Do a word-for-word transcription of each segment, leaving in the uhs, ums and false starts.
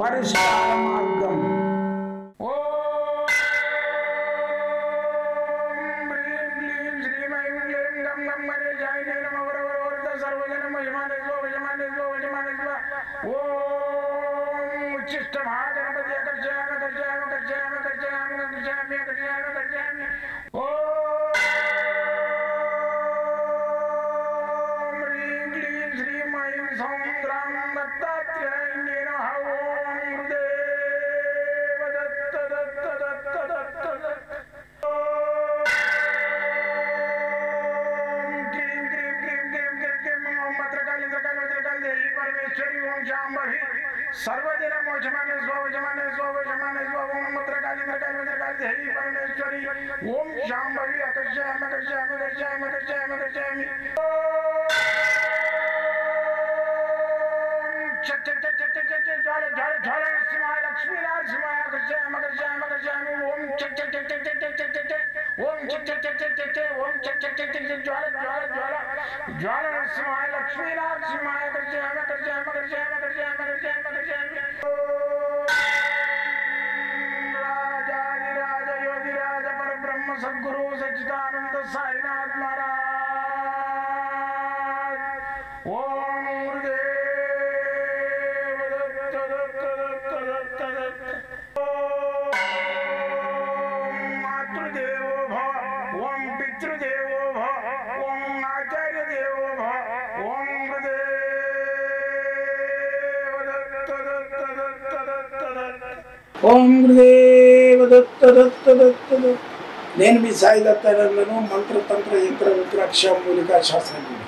Parishkara margam. सर्वदिन मोचमाने स्वजमाने स्वजमाने स्वम मत्रकाली मत्रकाली मत्रकाली देवी परमेश्वरी ओम शांभवी अकर्षयाम अकर्षयाम अकर्षयाम अकर्षयाम अकर्षयाम चट चट चट चट चट ज्वाल ज्वाल ज्वाल नरसिंहाय लक्ष्मी नरसिंहाय अकर्षयाम अकर्षयाम अकर्षयाम ओम चट चट चट चट चट चट ओम चट चट चट चट चट ओम चट चट चट चट ज्वाल ज्वाल ज्वाल ज्वाल नरसिंहाय लक्ष्मी नरसिंहाय अकर्षयाम अकर्षयाम अकर्षयाम अकर्षयाम अकर्षयाम अकर्षयाम राजाधिराज योगिराज परब्रह्म सद्गुरु सच्चिदानंद साईनाथ महाराज ओम गुरुदेव दत्त दत्त दत्त दत्त दत्त ओम मातृदेवो भव ओम पितृदेवो भव ओम आचार्य देवो भव ओम गुरुदेव दत्त दत्त दत्त दत्त दत्त ओम गुरुदेव दत्त दत्त दत्त दत्त నేను మీ సాయి దత్తానందను మంత్ర తంత్ర యంత్ర రుద్రాక్ష మూలికా శాస్త్రజ్ఞుడు.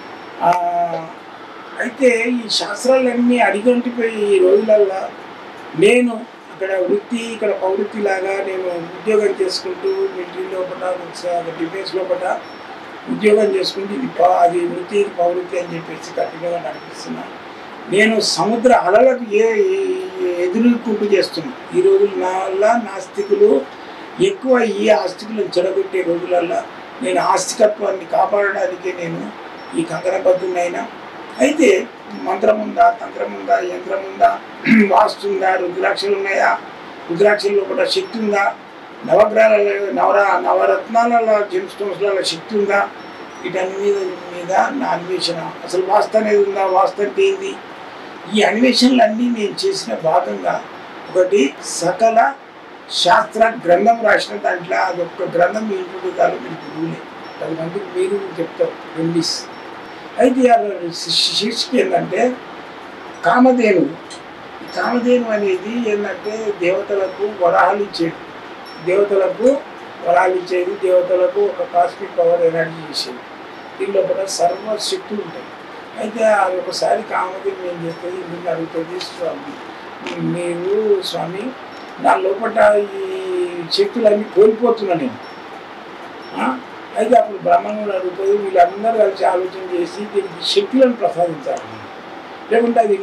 అయితే ఈ శాస్త్రాలన్నీ అడిగంటిపోయి ఈ రోజులల్లో నేను అక్కడ వృత్తి ఇక్కడ ప్రవృత్తి లాగా నేను ఉద్యోగం చేసుకుంటూ మిలిటరీ లోపల డిఫెన్స్ లోపల ఉద్యోగం చేసుకుంటూ ఇది అది వృత్తి ఇది ప్రవృత్తి అని చెప్పేసి కఠినంగా నడిపిస్తున్నాను. నేను సముద్ర అలలకు ఏ ఎదుర్కొంటూ చేస్తున్నాను. ఈ రోజులు నా వల్ల నాస్తికులు ఎక్కువ ఈ ఆస్తికులను చెడగొట్టే రోజులల్లో నేను ఆస్తికత్వాన్ని కాపాడడానికి నేను ఈ కంకణబద్ధునైనా. అయితే మంత్రం ఉందా, తంత్రం ఉందా, యంత్రం ఉందా, వాస్తు ఉందా, రుద్రాక్షలు ఉన్నాయా, రుద్రాక్షల్లో కూడా శక్తి ఉందా, నవగ్రహాల నవర నవరత్నాల జెమ్ స్టోన్స్లలో శక్తి ఉందా, వీటన్ని మీద నా అన్వేషణ. అసలు వాస్తు అనేది ఉందా, వాస్తు అంటే ఏంది, ఈ అన్వేషణలన్నీ నేను చేసిన భాగంగా ఒకటి సకల శాస్త్ర గ్రంథం రాసిన దాంట్లో అదొక గ్రంథం మీ ఇంట్లో కాదు, మీరు గురువులే పది మందికి మీరు చెప్తారు రెమెడీస్. అయితే శీర్షిక ఏంటంటే కామధేను. కామధేను అనేది ఏంటంటే దేవతలకు వరాలు ఇచ్చేది, దేవతలకు వరాలు ఇచ్చేది, దేవతలకు ఒక కాస్మిక్ పవర్ ఎనర్జీ ఇచ్చేది. దీనిలో కూడా సర్వశక్తులు ఉంటాయి. అయితే అది ఒకసారి కామధేను ఏం చేస్తుంది, నిన్ను అడుగుతుంది, స్వామి మీరు స్వామి నా లోపల ఈ శక్తులన్నీ కోల్పోతున్నా నేను. అయితే అప్పుడు బ్రహ్మణుడు అడుగుతుంది, వీళ్ళందరూ కలిసి ఆలోచన చేసి దీనికి శక్తులను ప్రసాదించాలి, లేకుంటే అది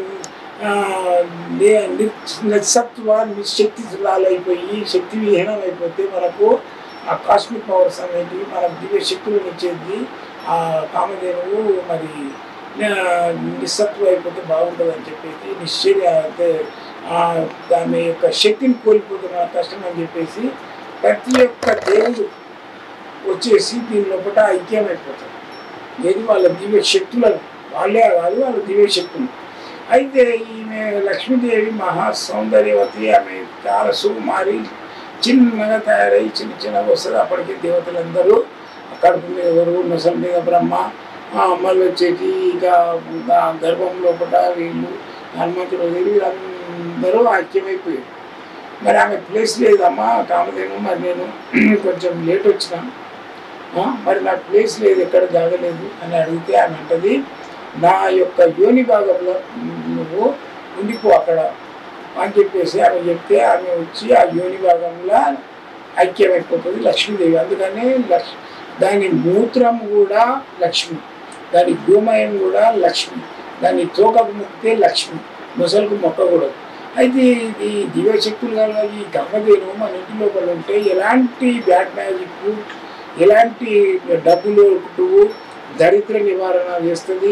నిస్సత్వ నిశక్తిలాలైపోయి శక్తి విహీనం అయిపోతే మనకు ఆ కాస్మిక్ పవర్స్ అనేటివి మనకు దివ్య శక్తులను ఇచ్చేది ఆ కామధేనువు మరి నిస్సత్వం అయిపోతే బాగుంటుంది అని చెప్పేసి నిశ్చర్య అంటే దాని యొక్క శక్తిని కోల్పోతున్న కష్టం అని చెప్పేసి ప్రతి ఒక్క దేవుడు వచ్చేసి దీని లోపల ఐక్యమైపోతారు. ఏది వాళ్ళ దివ్య శక్తులను, వాళ్ళే కాదు వాళ్ళ దివ్య శక్తులు. అయితే ఈమె లక్ష్మీదేవి మహా సౌందర్యవతి, ఆమె చాలా సుకుమారి, చిన్నగా తయారై చిన్న చిన్నగా వస్తుంది. అప్పటికే దేవతలందరూ కడుపు మీద ఎవరు, నొసల మీద బ్రహ్మ, అమ్మలు వచ్చేటి ఇక గర్భం లోపల వీళ్ళు హనుమంతుడు వీళ్ళందరూ ఐక్యమైపోయారు. మరి ఆమె ప్లేస్ లేదమ్మా కామధేను, మరి నేను కొంచెం లేట్ వచ్చినాను, మరి నాకు ప్లేస్ లేదు, ఎక్కడ జాగలేదు అని అడిగితే ఆమె అంటది, నా యొక్క యోని భాగంలో నువ్వు ఉండిపో అక్కడ అని చెప్పేసి ఆమె చెప్తే ఆమె వచ్చి ఆ యోని భాగంలో ఐక్యమైపోతుంది లక్ష్మీదేవి. అందుకని లక్ష్ దాని మూత్రం కూడా లక్ష్మి, దాని గోమయం కూడా లక్ష్మి, దాని తోకకు మొక్కితే లక్ష్మి, ముసలకు మొక్కకూడదు. అయితే ఈ దివ్యశక్తులు వల్ల ఈ కామధేను మన ఇంటి లోపల ఉంటే ఎలాంటి బ్యాడ్ మ్యాజిక్, ఎలాంటి డబ్బులు దరిద్ర నివారణ చేస్తుంది,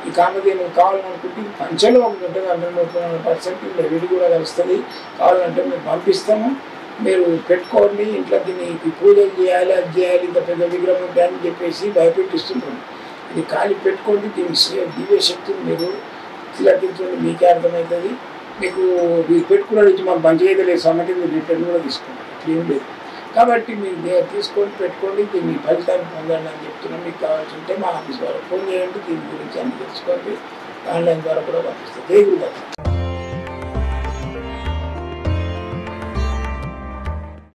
ఈ కామధేను కావాలనుకుంటే పంచలో ఒకటి ఉంటుంది, హండ్రెడ్ ముప్పై నాలుగు పర్సెంట్ విడి కూడా కలుస్తుంది. కావాలంటే మేము పంపిస్తాము, మీరు పెట్టుకోండి. ఇంట్లో దీనికి పూజలు చేయాలి, అది చేయాలి, ఇంత పెద్ద విగ్రహం ఉంటాయి అని చెప్పేసి భయపెట్టిస్తుంటాం. ఇది ఖాళీ పెట్టుకోండి, దీని దివ్య శక్తిని మీరు తిలకించండి, మీకే అర్థమవుతుంది. మీకు మీరు పెట్టుకున్న నుంచి మాకు మంచిగా లేదు సమ్మతి, మీరు రిటర్న్ కూడా తీసుకోండి, క్లీన్ లేదు. కాబట్టి మీరు తీసుకొని పెట్టుకోండి, దీన్ని ఫలితాన్ని పొందండి అని చెప్తున్నాం. మీకు కావాల్సి ఉంటే మా ఆఫీస్ ద్వారా ఫోన్ చేయండి, దీని గురించి అన్ని తెలుసుకోండి. ఆన్లైన్ ద్వారా కూడా పంపిస్తాం. జై గురుదత్త.